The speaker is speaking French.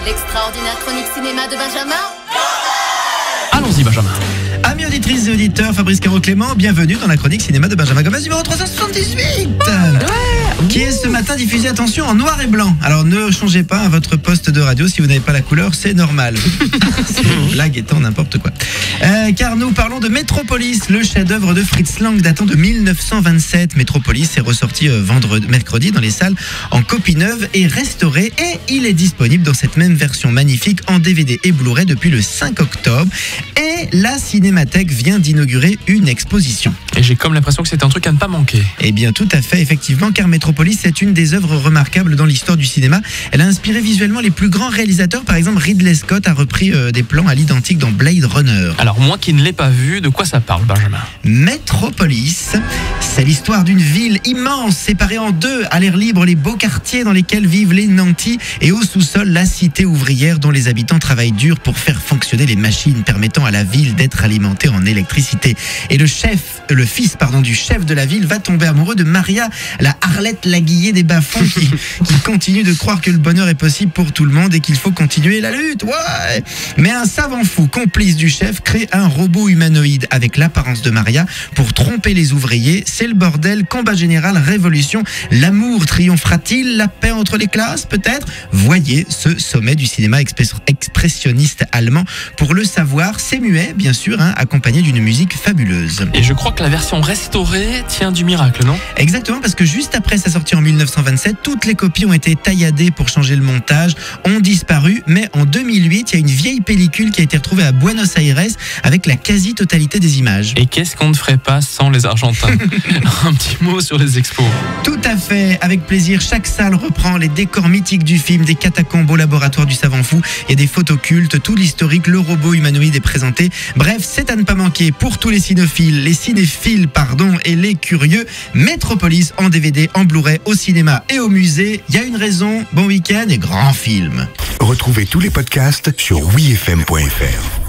L'extraordinaire chronique cinéma de Benjamin. Allons-y, Benjamin. Amis auditrices et auditeurs, Fabrice Caro-Clément, bienvenue dans la chronique cinéma de Benjamin Gomez numéro 378 qui est ce matin diffusé, attention, en noir et blanc. Alors ne changez pas à votre poste de radio si vous n'avez pas la couleur, c'est normal. Blague étant n'importe quoi. Car nous parlons de Metropolis, le chef-d'œuvre de Fritz Lang datant de 1927. Metropolis est ressorti mercredi dans les salles en copie neuve et restaurée, et il est disponible dans cette même version magnifique en DVD et Blu-ray depuis le 5 octobre. Et la Cinémathèque vient d'inaugurer une exposition. Et j'ai comme l'impression que c'est un truc à ne pas manquer. Eh bien, tout à fait, effectivement, car Metropolis est une des œuvres remarquables dans l'histoire du cinéma. Elle a inspiré visuellement les plus grands réalisateurs. Par exemple, Ridley Scott a repris des plans à l'identique dans Blade Runner. Alors, moi qui ne l'ai pas vu, de quoi ça parle, Benjamin? Metropolis, c'est l'histoire d'une ville immense, séparée en deux, à l'air libre, les beaux quartiers dans lesquels vivent les nantis, et au sous-sol, la cité ouvrière dont les habitants travaillent dur pour faire fonctionner les machines permettant à la ville d'être alimentée en électricité. Et le fils du chef de la ville va tomber amoureux de Maria, la Arlette Laguillé des bas-fonds qui continue de croire que le bonheur est possible pour tout le monde et qu'il faut continuer la lutte. Ouais. Mais un savant fou, complice du chef, crée un robot humanoïde avec l'apparence de Maria pour tromper les ouvriers. C'est le bordel, combat général, révolution. L'amour triomphera-t-il? La paix entre les classes, peut-être? Voyez ce sommet du cinéma expressionniste allemand. Pour le savoir, c'est muet, bien sûr, accompagné d'une musique fabuleuse. Et je crois que la version restaurée tient du miracle, non? Exactement, parce que juste après sa sortie en 1927, toutes les copies ont été tailladées pour changer le montage, ont disparu, mais en 2008, il y a une vieille pellicule qui a été retrouvée à Buenos Aires avec la quasi-totalité des images. Et qu'est-ce qu'on ne ferait pas sans les Argentins? Un petit mot sur les expos. Tout à fait, avec plaisir. Chaque salle reprend les décors mythiques du film, des catacombes au laboratoire du savant fou, il y a des photos cultes, tout l'historique, le robot humanoïde est présenté. Bref, c'est à ne pas manquer pour tous les cinéphiles et les curieux. Metropolis en DVD, en Blu-ray, au cinéma et au musée. Il y a une raison, bon week-end et grand film. Retrouvez tous les podcasts sur wifm.fr.